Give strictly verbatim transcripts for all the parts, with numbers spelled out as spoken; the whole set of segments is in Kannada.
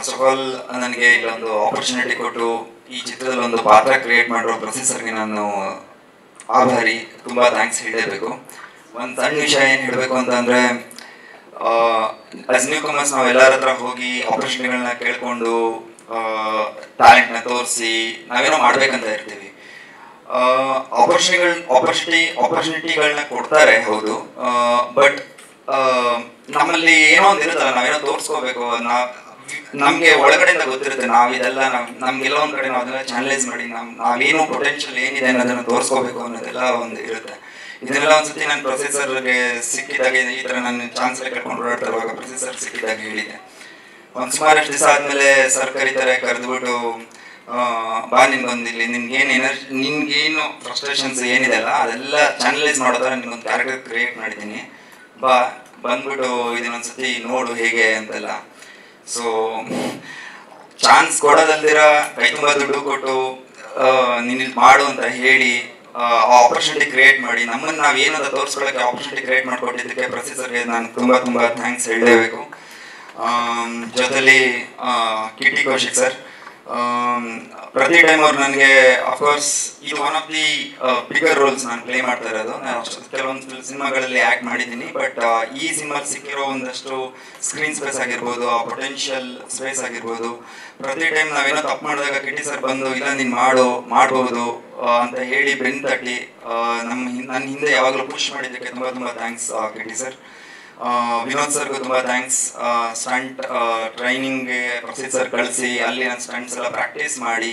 ಫಸ್ಟ್ ಆಫ್ ಆಲ್ ನನಗೆ ಇಲ್ಲೊಂದು ಆಪರ್ಚುನಿಟಿ ಕೊಟ್ಟು ಈ ಚಿತ್ರದಲ್ಲಿ ಒಂದು ಪಾತ್ರ ಕ್ರಿಯೇಟ್ ಮಾಡಿರೋ ಪ್ರೊಸೆಸರ್ಗೆ ನಾನು ಆಭಾರಿ, ತುಂಬ ಥ್ಯಾಂಕ್ಸ್ ಹೇಳಲೇಬೇಕು. ಒಂದು ಸಣ್ಣ ವಿಷಯ ಏನು ಹೇಳಬೇಕು ಅಂತಂದರೆ, ಆಸ್ ನ್ಯೂ ಕಮರ್ಸ್ ನಾವು ಎಲ್ಲರ ಹತ್ರ ಹೋಗಿ ಆಪರ್ಚುನಿಟಿಗಳನ್ನ ಕೇಳಿಕೊಂಡು ಟ್ಯಾಲೆಂಟ್ನ ತೋರಿಸಿ ನಾವೇನೋ ಮಾಡ್ಬೇಕಂತ ಇರ್ತೀವಿ. ಆಪರ್ಚುನಿಟಿಗಳು ಆಪರ್ಚುನಿಟಿ ಆಪರ್ಚುನಿಟಿಗಳನ್ನ ಕೊಡ್ತಾರೆ ಹೌದು, ಬಟ್ ನಮ್ಮಲ್ಲಿ ಏನೋ ಒಂದು ಇರುತ್ತಲ್ಲ, ನಾವೇನೋ ತೋರಿಸ್ಕೋಬೇಕು, ನಾ ನಮಗೆ ಒಳಗಡೆಯಿಂದ ಗೊತ್ತಿರುತ್ತೆ ನಾವು ಇದೆಲ್ಲ ನಮ್ ನಮ್ಗೆಲ್ಲ ಒಂದು ಕಡೆ ನಾವು ಅದೆಲ್ಲ ಚಾನಲೈಸ್ ಮಾಡಿ ನಮ್ ನಾವೇನು ಪೊಟೆನ್ಷಿಯಲ್ ಏನಿದೆ ಅನ್ನೋದನ್ನು ತೋರಿಸ್ಕೋಬೇಕು ಅನ್ನೋದೆಲ್ಲ ಒಂದು ಇರುತ್ತೆ. ಇದನ್ನೆಲ್ಲ ಒಂದ್ಸತಿ ನಾನು ಪ್ರೊಸೆಸರ್ಗೆ ಸಿಕ್ಕಿದಾಗ ಈ ಥರ ನಾನು ಚಾನ್ಸ್ ಕಟ್ಕೊಂಡು ಓಡಾಡ್ತಿರುವಾಗ ಪ್ರೊಸೆಸರ್ ಸಿಕ್ಕಿದಾಗ ಹೇಳಿದೆ. ಒಂದು ಸುಮಾರಷ್ಟು ದಿವಸ ಆದಮೇಲೆ ಸರ್ ಕರೀತಾರೆ, ಕರೆದ್ಬಿಟ್ಟು ಬಾ ನಿನ್ಗೊಂದು ಇಲ್ಲಿ ನಿನ್ಗೇನು ಎನರ್ಜಿ ನಿನ್ಗೇನು ಫ್ರಸ್ಟ್ರೇಷನ್ಸ್ ಏನಿದೆ ಅಲ್ಲ ಅದೆಲ್ಲ ಚಾನಲೈಸ್ ಮಾಡೋ ಥರ ನಿನ್ಗೊಂದು ಕ್ಯಾರೆಕ್ಟರ್ ಕ್ರಿಯೇಟ್ ಮಾಡಿದ್ದೀನಿ, ಬಾ ಬಂದ್ಬಿಟ್ಟು ಇದನ್ನೊಂದ್ಸತಿ ನೋಡು ಹೇಗೆ ಅಂತೆಲ್ಲ. ಸೊ ಚಾನ್ಸ್ ಕೊಡೋದಲ್ದಿರ ಕೈ ತುಂಬ ದುಡ್ಡು ಕೊಟ್ಟು ನೀನು ಇಲ್ಲಿ ಮಾಡು ಅಂತ ಹೇಳಿ ಆ ಆಪರ್ಚುನಿಟಿ ಕ್ರಿಯೇಟ್ ಮಾಡಿ ನಮ್ಮನ್ನು ನಾವು ಏನಂತ ತೋರಿಸ್ಕೊಳ್ಳೋಕ್ಕೆ ಆಪರ್ಚುನಿಟಿ ಕ್ರಿಯೇಟ್ ಮಾಡಿಕೊಟ್ಟಿದ್ದಕ್ಕೆ ಪ್ರೊಸೆಸರ್ಗೆ ನಾನು ತುಂಬ ತುಂಬ ಥ್ಯಾಂಕ್ಸ್ ಹೇಳಲೇಬೇಕು. ಜೊತೆಲಿ ಕಿಟಿ ಕೌಶಿಕ್ ಸರ್, ಪ್ರತಿ ಟೈಮ್ ಅವ್ರು ನನಗೆ ಅಫ್ಕೋರ್ಸ್ ಇದು one of the bigger roles ನಾನು ಪ್ಲೇ ಮಾಡ್ತಾ ಇರೋದು. ನಾನು ಕೆಲವೊಂದು ಸಿನಿಮಾಗಳಲ್ಲಿ ಆ್ಯಕ್ಟ್ ಮಾಡಿದ್ದೀನಿ, ಬಟ್ ಈ ಸಿನಿಮಾಲ್ಲಿ ಸಿಕ್ಕಿರೋ ಒಂದಷ್ಟು ಸ್ಕ್ರೀನ್ ಸ್ಪೇಸ್ ಆಗಿರ್ಬೋದು, ಆ ಪೊಟೆನ್ಷಿಯಲ್ ಸ್ಪೇಸ್ ಆಗಿರ್ಬೋದು, ಪ್ರತಿ ಟೈಮ್ ನಾವೇನೋ ತಪ್ಪು ಮಾಡಿದಾಗ ಕಿಟಿ ಸರ್ ಬಂದು ಇಲ್ಲ ನೀನು ಮಾಡು ಮಾಡ್ಬೋದು ಅಂತ ಹೇಳಿ ಬೆನ್ನು ತಟ್ಟಿ ನಮ್ಮ ನನ್ನ ಹಿಂದೆ ಯಾವಾಗಲೂ ಪುಷ್ ಮಾಡಿದ್ದಕ್ಕೆ ತುಂಬ ತುಂಬ ಥ್ಯಾಂಕ್ಸ್ ಕಿಟಿ ಸರ್. ವಿನೋದ್ ಸರ್ಗೂ ತುಂಬ ಥ್ಯಾಂಕ್ಸ್. ಸ್ಟಂಟ್ ಟ್ರೈನಿಂಗ್ಗೆ ಪ್ರೊಸೆಸ್ ಸರ್ ಕಳಿಸಿ ಅಲ್ಲಿ ನಾನು ಸ್ಟಂಟ್ಸ್ ಎಲ್ಲ ಪ್ರಾಕ್ಟೀಸ್ ಮಾಡಿ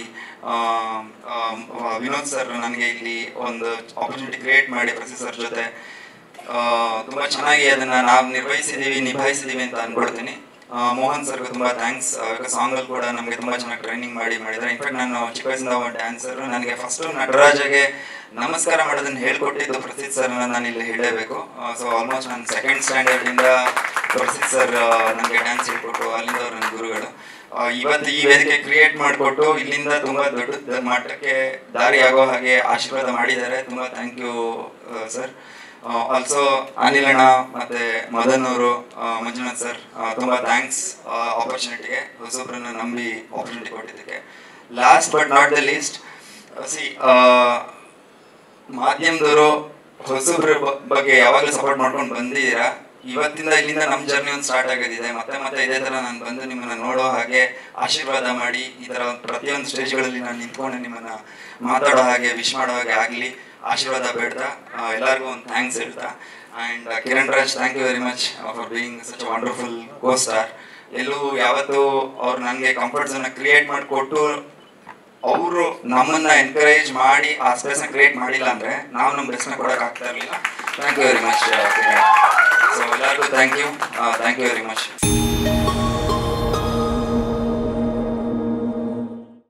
ವಿನೋದ್ ಸರ್ ನನಗೆ ಇಲ್ಲಿ ಒಂದು ಆಪರ್ಚುನಿಟಿ ಕ್ರಿಯೇಟ್ ಮಾಡಿ ಪ್ರೊಸೆಸ್ ಸರ್ ಜೊತೆ ತುಂಬ ಚೆನ್ನಾಗಿ ಅದನ್ನು ನಾವು ನಿರ್ವಹಿಸಿದ್ದೀವಿ ನಿಭಾಯಿಸಿದ್ದೀವಿ ಅಂತ ಅಂದ್ಕೊಳ್ತೀನಿ. ಮೋಹನ್ ಸರ್ಗೂ ತುಂಬ ಥ್ಯಾಂಕ್ಸ್. ಸಾಂಗಲ್ಲಿ ಕೂಡ ನಮಗೆ ತುಂಬ ಚೆನ್ನಾಗಿ ಟ್ರೈನಿಂಗ್ ಮಾಡಿ ಮಾಡಿದ್ದಾರೆ. ಇನ್ಫ್ಯಾಕ್ಟ್ ನಾನು ಚಿಕ್ಕ ವಯಸ್ಸಿಂದ ಒಬ್ಬ ಡ್ಯಾನ್ಸರು. ನನಗೆ ಫಸ್ಟು ನಟರಾಜಗೆ ನಮಸ್ಕಾರ ಮಾಡೋದನ್ನು ಹೇಳ್ಕೊಟ್ಟಿದ್ದು ಪ್ರಸಿದ್ಧ ಸರ್ನ ನಾನು ಇಲ್ಲಿ ಹೇಳಲೇಬೇಕು. ಸೊ ಆಲ್ಮೋಸ್ಟ್ ನಾನು ಸೆಕೆಂಡ್ ಸ್ಟ್ಯಾಂಡರ್ಡಿಂದ ಪ್ರಸಿದ್ಧ ಸರ್ ನನಗೆ ಡ್ಯಾನ್ಸ್ ಹೇಳ್ಕೊಟ್ಟು ಅಲ್ಲಿಂದ ಅವ್ರು ನನ್ನ ಗುರುಗಳು. ಇವತ್ತು ಈ ವೇದಿಕೆ ಕ್ರಿಯೇಟ್ ಮಾಡಿಕೊಟ್ಟು ಇಲ್ಲಿಂದ ತುಂಬ ದೊಡ್ಡ ಮಟ್ಟಕ್ಕೆ ದಾರಿ ಆಗೋ ಹಾಗೆ ಆಶೀರ್ವಾದ ಮಾಡಿದ್ದಾರೆ. ತುಂಬ thank you sir. Also Anil ಅಣ್ಣ ಮತ್ತು ಮದನ್ ಅವರು, ಮಂಜುನಾಥ್ ಸರ್ ತುಂಬ ಥ್ಯಾಂಕ್ಸ್ ಆಪರ್ಚುನಿಟಿಗೆ, ಹೊಸೊಬ್ಬರನ್ನ ನಂಬಿ ಆಪರ್ಚುನಿಟಿ ಕೊಟ್ಟಿದ್ದಕ್ಕೆ. Last but not the least, ಸಿ ಮಾಧ್ಯಮದವರು ಹೊಸೊಬ್ಬರ ಬಗ್ಗೆ ಯಾವಾಗಲೂ ಸಪೋರ್ಟ್ ಮಾಡ್ಕೊಂಡು ಬಂದಿದ್ದೀರಾ. ಇವತ್ತಿಂದ ಇಲ್ಲಿಂದ ನಮ್ಮ ಜರ್ನಿ ಒಂದು ಸ್ಟಾರ್ಟ್ ಆಗೋದಿದೆ. ಮತ್ತೆ ಮತ್ತೆ ಇದೇ ಥರ ನಾನು ಬಂದು ನಿಮ್ಮನ್ನು ನೋಡೋ ಹಾಗೆ ಆಶೀರ್ವಾದ ಮಾಡಿ ಈ ಥರ ಪ್ರತಿಯೊಂದು ಸ್ಟೇಜ್ಗಳಲ್ಲಿ ನಾನು ನಿಂತ್ಕೊಂಡು ನಿಮ್ಮನ್ನು ಮಾತಾಡೋ ಹಾಗೆ ವಿಶ್ ಮಾಡೋ ಹಾಗೆ ಆಗಲಿ ಆಶೀರ್ವಾದ ಬೇಡ್ತಾ ಎಲ್ಲರಿಗೂ ಒಂದು ಥ್ಯಾಂಕ್ಸ್ ಹೇಳ್ತಾ. And Kiran Raj, thank you very much for being such wonderful co star. ಎಲ್ಲೂ ಯಾವತ್ತೂ ಅವ್ರು ನನಗೆ ಕಂಫರ್ಟ್ ಝೋನ್ನ ಕ್ರಿಯೇಟ್ ಮಾಡಿಕೊಟ್ಟು ಅವರು ನಮ್ಮನ್ನ ಎನ್ಕರೇಜ್ ಮಾಡಿ ಆ ಸ್ಪೇಸ್ನ ಕ್ರಿಯೇಟ್ ಮಾಡಿಲ್ಲ ಅಂದರೆ ನಾವು ನಮ್ಮ ಬೆಸ್ಟ್ನ ಕೊಡೋಕೆ ಆಗ್ತಾ ಇರಲಿಲ್ಲ. Thank you very much. So ಎಲ್ಲರಿಗೂ thank you thank you very much.